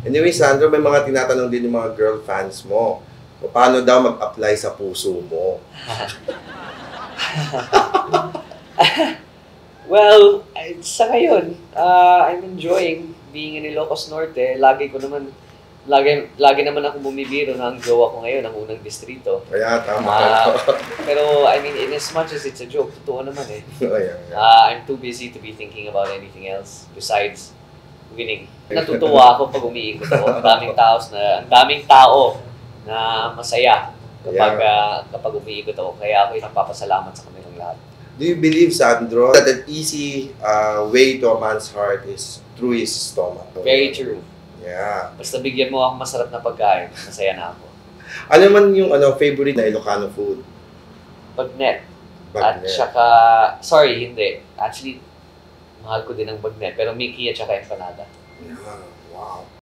Anyway, Sandro, may mga tinatanong din yung mga girl fans mo. O, paano daw mag-apply sa puso mo? Well, sa ngayon, I'm enjoying being in Ilocos Norte. Lagi naman ako bumibiro na ang jowa ko ngayon, ang unang distrito. Kaya, tama. Pero, I mean, in as much as it's a joke, totoo naman eh. Ayan. I'm too busy to be thinking about anything else besides winning. Natutuwa ako pag umiikot ako. Ang daming tao na masaya kapag umiikot ako. Kaya ako nagpapasalamat sa kanilang lahat. Do you believe, Sandro, that an easy way to a man's heart is through his stomach? Very true. Yeah. Basta bigyan mo ako masarap na pagkain, masaya na ako. Ano man yung favorite na Ilocano food? Bagnet. Bagnet. At saka, sorry, hindi. Actually, mahal ko din ang bagnet. Pero Mickey at saka empanada. Yeah. Wow.